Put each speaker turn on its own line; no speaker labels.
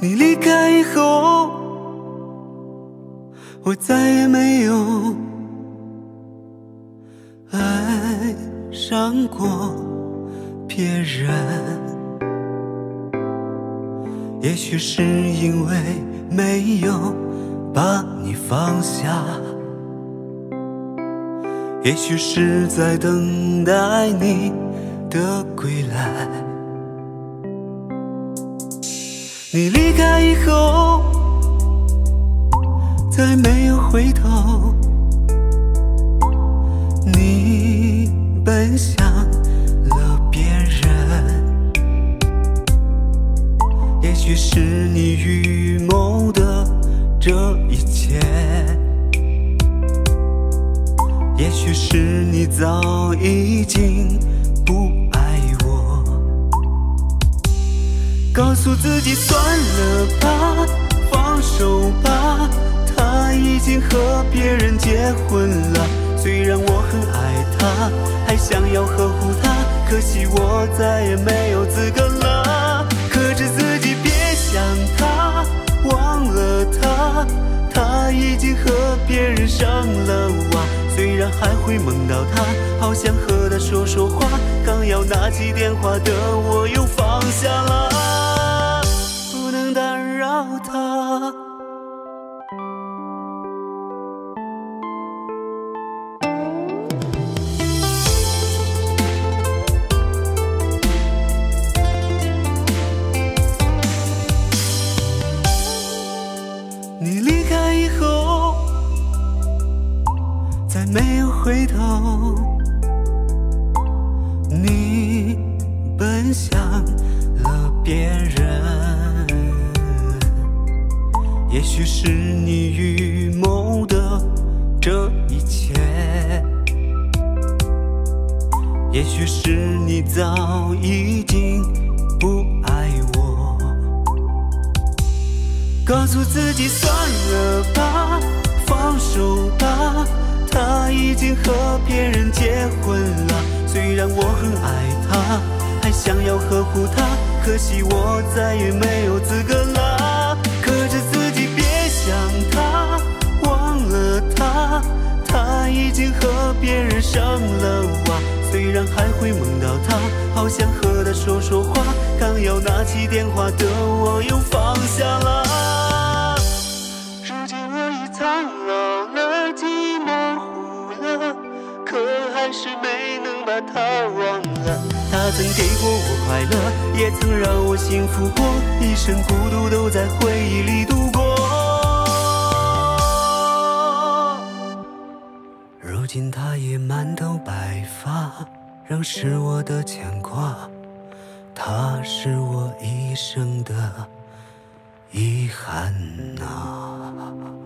你离开以后，我再也没有爱上过别人。也许是因为没有把你放下，也许是在等待你的归来。你离开以后，再没有回头，你奔向了别人。也许是你预谋的这一切，也许是你早已经不爱我。告诉自己算了吧，放手吧，他已经和别人结婚了。虽然我很爱他，还想要呵护他，可惜我再也没有资格了。克制自己别想他，忘了他，他已经和别人上了网。虽然还会梦到他，好想和他说说话，刚要拿起电话的我又放下了，不能打扰他。你离开以后，再没有回头，你奔向了别人。也许是你预谋的这一切，也许是你早已经不爱我。告诉自己算了吧，放手吧，他已经和别人结婚了。虽然我很爱他，还想要呵护他，可惜我再也没有资格了。克制自己别想他，忘了他，他已经和别人上了网。虽然还会梦到他，好想和他说说话，刚要拿起电话的我又放下了。如今我已苍老了，既模糊了，可还是没能把他忘了。他曾给过我快乐，也曾让我幸福过，一生孤独都在回忆里度过。如今他也满头白发，仍是我的牵挂，他是我一生的遗憾啊。